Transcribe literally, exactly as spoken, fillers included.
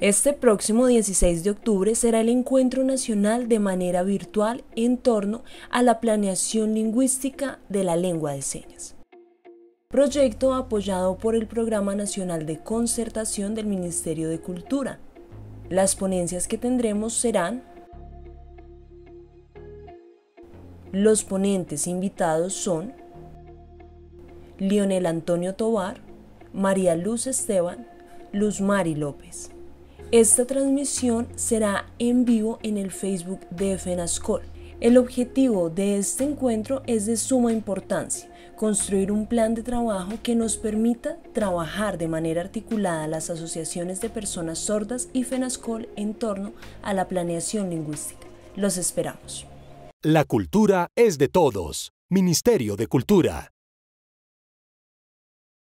Este próximo dieciséis de octubre será el encuentro nacional de manera virtual en torno a la planeación lingüística de la lengua de señas. Proyecto apoyado por el Programa Nacional de Concertación del Ministerio de Cultura. Las ponencias que tendremos serán: los ponentes invitados son Lionel Antonio Tovar, María Luz Esteban, Luz Mari López. Esta transmisión será en vivo en el Facebook de FENASCOL. El objetivo de este encuentro es de suma importancia: construir un plan de trabajo que nos permita trabajar de manera articulada las asociaciones de personas sordas y FENASCOL en torno a la planeación lingüística. Los esperamos. La cultura es de todos. Ministerio de Cultura.